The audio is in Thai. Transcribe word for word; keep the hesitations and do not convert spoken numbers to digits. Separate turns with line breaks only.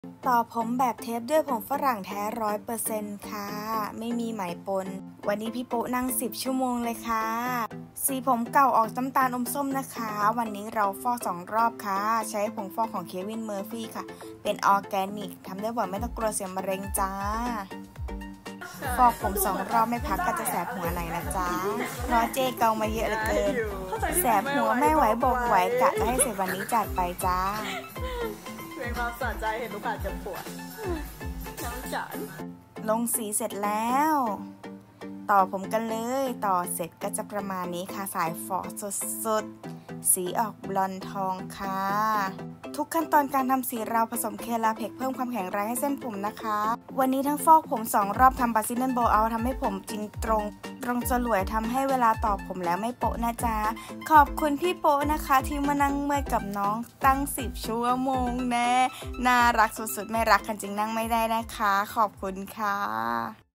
ต่อผมแบบเทปด้วยผมฝรั่งแท้ร้อยเปอร์เซ็นต์ค่ะไม่มีไหมปนวันนี้พี่ปุ๊นั่งสิบชั่วโมงเลยค่ะสีผมเก่าออกน้ำตาลอมส้มนะคะวันนี้เราฟอกสองรอบค่ะใช้ผงฟอกของเควินเมอร์ฟี่ค่ะเป็นออร์แกนิกทำได้บ่อยไม่ต้องกลัวเสียมะเร็งจ้าฟอกผมสองรอบไม่พักก็จะแสบหัวไหนนะจ๊ะเพราะเจ๊เกามาเยอะเหลือเกินแสบหัวไม่ไหวบอกไหวกะจะให้เสร็จวันนี้จัดไปจ้า
เป็นความสะใจเห็นลูกค้าจะปวดน้ำจัน
ลงสีเสร็จแล้วต่อผมกันเลยต่อเสร็จก็จะประมาณนี้ค่ะสายฟอสดๆสีออกบลอนด์ทองค่ะทุกขั้นตอนการทำสีเราผสมเคลาเพกเพิ่มความแข็งแรงให้เส้นผมนะคะวันนี้ทั้งฟอกผมสองรอบทำบาซิเนนโบเอาทำให้ผมจริงตรงตรงสลวยทำให้เวลาต่อผมแล้วไม่โปะนะจ๊ะขอบคุณพี่โปะนะคะที่มานั่งเมื่อยกับน้องตั้งสิบชั่วโมงแน่น่ารักสุดๆไม่รักกันจริงนั่งไม่ได้นะคะขอบคุณค่ะ